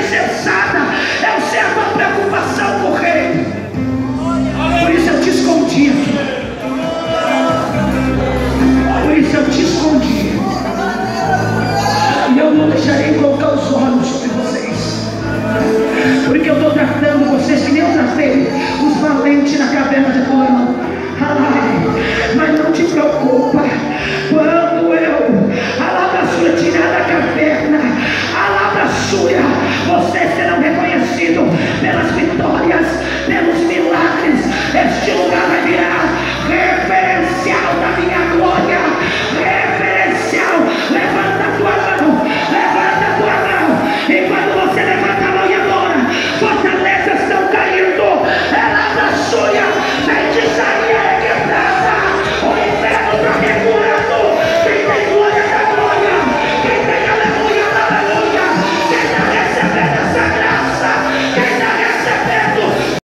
insensata. Eu sei a tua preocupação com o rei. Por isso eu te escondi. Por isso eu te escondi. E eu não deixarei colocar os olhos sobre vocês. Porque eu estou tratando vocês que nem eu tratei os valentes na caverna de Adulão. Mas não te preocupa. Quando eu tirar da caverna, vocês serão reconhecidos pelas vitórias, pelos milagres. Este lugar vai virar referencial da minha